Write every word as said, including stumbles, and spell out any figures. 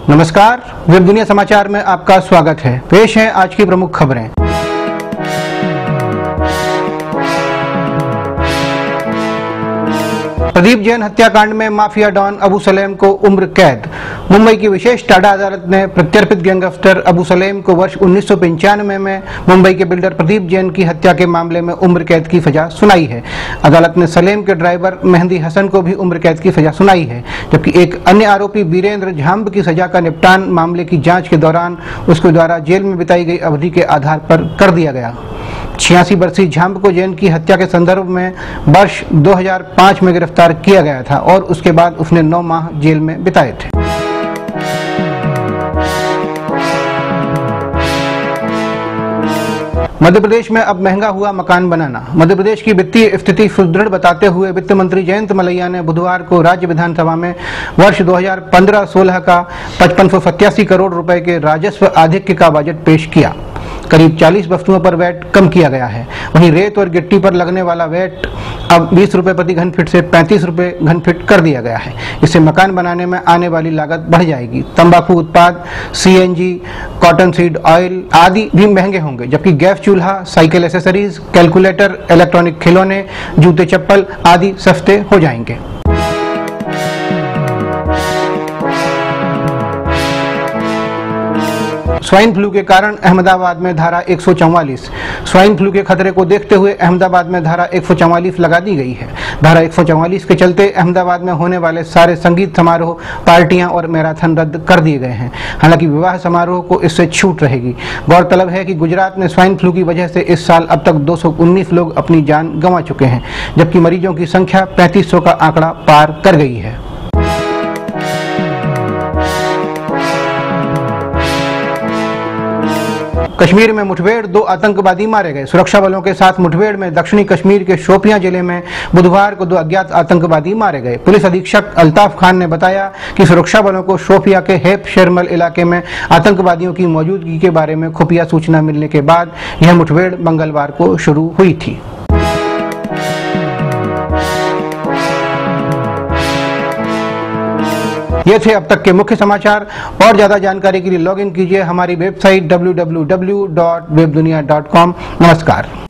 नमस्कार, वेब दुनिया समाचार में आपका स्वागत है। पेश है आज की प्रमुख खबरें। प्रदीप जैन हत्याकांड में माफिया डॉन अबू सलेम को उम्र कैद। मुंबई की विशेष टाडा अदालत ने प्रत्यर्पित गैंगस्टर अबू सलेम को वर्ष उन्नीस सौ पंचानवे में मुंबई के बिल्डर प्रदीप जैन की हत्या के मामले में उम्र कैद की सजा सुनाई है। अदालत ने सलेम के ड्राइवर मेहंदी हसन को भी उम्र कैद की सजा सुनाई है, जबकि एक अन्य आरोपी वीरेंद्र झाम्ब की सजा का निपटान मामले की जांच के दौरान उसके द्वारा जेल में बिताई गई अवधि के आधार पर कर दिया गया। छियासी वर्षीय झाम्ब को जैन की हत्या के संदर्भ में वर्ष दो हज़ार पाँच में गिरफ्तार किया गया था और उसके बाद उसने नौ माह जेल में बिताए थे। मध्य प्रदेश में अब महंगा हुआ मकान बनाना। मध्य प्रदेश की वित्तीय स्थिति सुदृढ़ बताते हुए वित्त मंत्री जयंत मलैया ने बुधवार को राज्य विधानसभा में वर्ष दो हज़ार पंद्रह सोलह का पचपन सौ सत्तासी करोड़ रुपए के राजस्व आधिक्य का बजट पेश किया। करीब चालीस वस्तुओं पर वैट कम किया गया है। वहीं रेत और गिट्टी पर लगने वाला वैट अब बीस रुपए प्रति घन फीट से पैंतीस रुपए घन फीट कर दिया गया है। इससे मकान बनाने में आने वाली लागत बढ़ जाएगी। तंबाकू उत्पाद, सीएनजी, कॉटन सीड ऑयल आदि भी महंगे होंगे, जबकि गैस चूल्हा, साइकिल एसेसरीज, कैलकुलेटर, इलेक्ट्रॉनिक खिलौने, जूते चप्पल आदि सस्ते हो जाएंगे। स्वाइन फ्लू के कारण अहमदाबाद में धारा एक सौ चौवालीस। स्वाइन फ्लू के खतरे को देखते हुए अहमदाबाद में धारा एक सौ चौवालीस लगा दी गई है। धारा एक सौ चौवालीस के चलते अहमदाबाद में होने वाले सारे संगीत समारोह, पार्टियां और मैराथन रद्द कर दिए गए हैं। हालांकि विवाह समारोह को इससे छूट रहेगी। गौरतलब है कि गुजरात में स्वाइन फ्लू की वजह से इस साल अब तक दो सौ उन्नीस लोग अपनी जान गंवा चुके हैं, जबकि मरीजों की संख्या पैंतीस सौ का आंकड़ा पार कर गई है। कश्मीर में मुठभेड़, दो आतंकवादी मारे गए। सुरक्षा बलों के साथ मुठभेड़ में दक्षिणी कश्मीर के शोपियां जिले में बुधवार को दो अज्ञात आतंकवादी मारे गए। पुलिस अधीक्षक अल्ताफ खान ने बताया कि सुरक्षा बलों को शोपियां के हेप शेरमल इलाके में आतंकवादियों की मौजूदगी के बारे में खुफिया सूचना मिलने के बाद यह मुठभेड़ मंगलवार को शुरू हुई थी। ये थे अब तक के मुख्य समाचार। और ज्यादा जानकारी के लिए लॉग इन कीजिए हमारी website W W W dot Webdunia dot com. नमस्कार।